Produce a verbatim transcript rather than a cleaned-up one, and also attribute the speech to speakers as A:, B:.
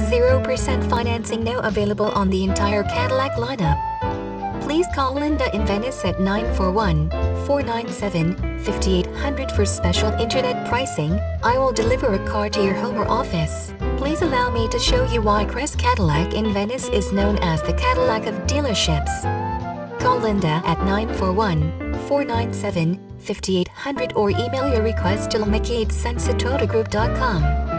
A: zero percent financing now available on the entire Cadillac lineup. Please call Linda in Venice at nine four one, four nine seven, five eight zero zero for special internet pricing. I will deliver a car to your home or office. Please allow me to show you why Crest Cadillac in Venice is known as the Cadillac of dealerships. Call Linda at nine four one, four nine seven, five eight zero zero or email your request to lamicatesensatotogroup dot com.